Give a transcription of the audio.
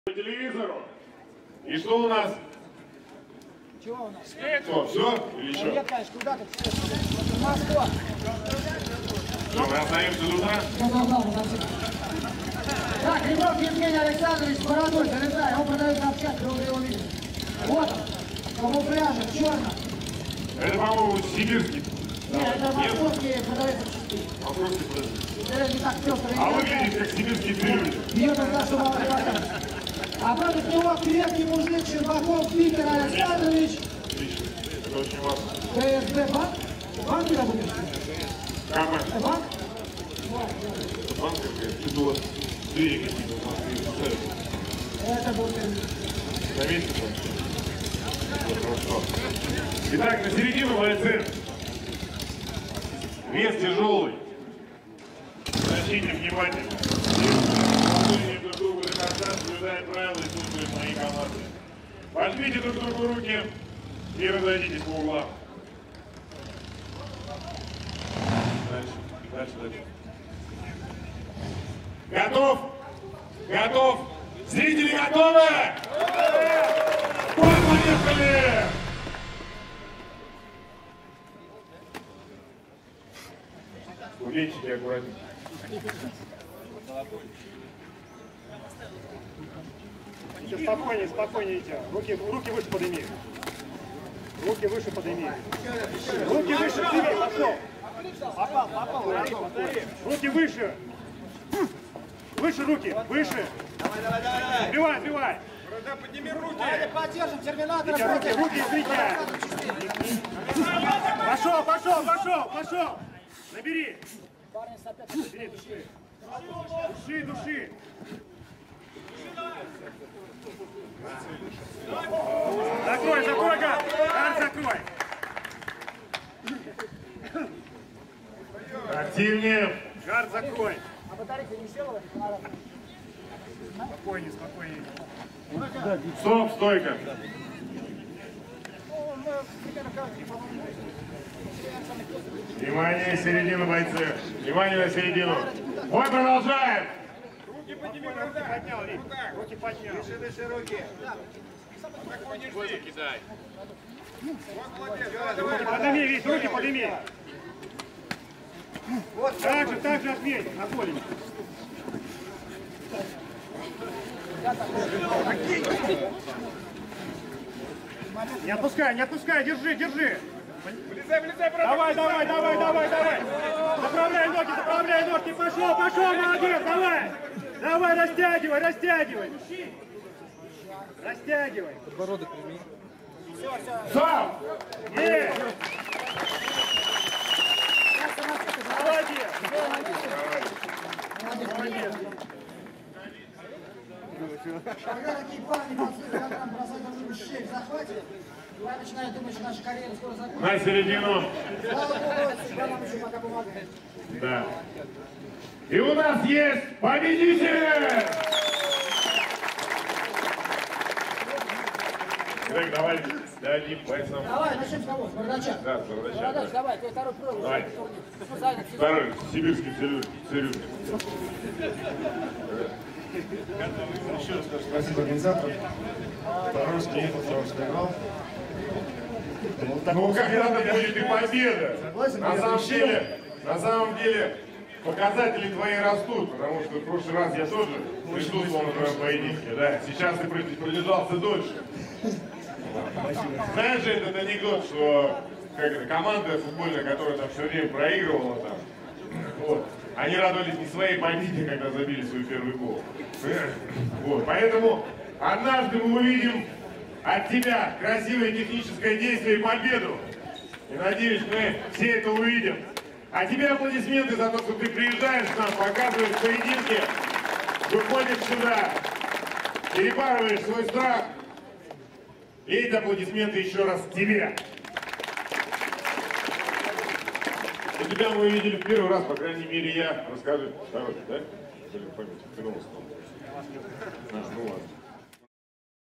По телевизору. И что у нас? Чего у нас? Что, все? Или что? Нет, конечно, куда ты? Москва. Что, мы остаемся до утра? Так, Ребров Евгений Александрович с бородой, залезай, он продает на общак, вы его видите. Вот он, в камуфляже, в черном. Это, по-моему, сибирский. Нет, это московский продается в части. Московский продавец. Это не так пестро. А выглядит как сибирский цирюльник. Бьет из нашего адвоката. А против него крепкий мужик Щербаков Виктор Александрович. Отлично. Это очень важно. КСБ банк? Банк ты будешь? КБ. Банк? Банк, я чудо. Двери какие-то в Москве. Это будет. Заметьте, хорошо. Итак, на середину бойцы. Вес тяжелый. Значите внимательно. Движение друг другу до конца, соблюдая правила и слушаясь моей команды. Пожмите друг другу руки и разойдитесь по углам. Дальше. Готов? Готов? Зрители готовы? Поехали! Увеличите аккуратнее. Спокойнее, спокойнее идти. Руки выше подними. Руки выше подними. Руки выше, подними, пошел. Попал. Руки выше. Выше руки, выше. Сбивай. Подними руки. Давайте поддержим терминатора. Руки стряхай. Пошел. Набери. Набери души. Закрой, гад, закрой. Активнее. Гард, закрой. А батарейка не села? Спокойнее. Стоп, стойка. Внимание, середину, бойцы. Внимание на середину. Бой продолжаем. Руки подними, руки поднял. Выше руки. Кидай. Подними, Вить, руки подними. Так же отметь, на поле. Не отпускай, держи. Влезай, давай. Заправляй ножки, пошел, молодец, давай, растягивай. Подбородок прими. Сам! Есть! Молодец! Когда такие парни бросают друг другу щель в захвате, я начинаю думать, что наша карьера скоро закончится. На середину. Слава Богу, всегда нам еще пока помогает. Да. И у нас есть победитель! Грег, давай дадим бойцам. Давай, начнем с кого? С Бардача. Да, с Бардача. Бородач, давай, ты второй пробуй. Давай. Занят. Второй, сибирский цирюльник. Еще раз скажу спасибо организаторам. По-русски ехал, хороший играл. Ну когда-то будет и победа. Согласен, На самом деле показатели твои растут, потому что в прошлый раз я тоже присутствовал на твоем поединке, да. Сейчас ты продержался дольше. Знаешь же этот анекдот, что команда футбольная, которая там все время проигрывала там, вот, они радовались не своей победе, когда забили свой первый гол. Вот, поэтому однажды мы увидим от тебя красивое техническое действие и победу. И надеюсь, мы все это увидим. А тебе аплодисменты за то, что ты приезжаешь к нам, показываешь поединки, выходишь сюда, перебарываешь свой страх. И эти аплодисменты еще раз тебе. И тебя мы увидели в первый раз, по крайней мере, я. Расскажи, второй, да? Или память, ты новый стал. Ну ладно.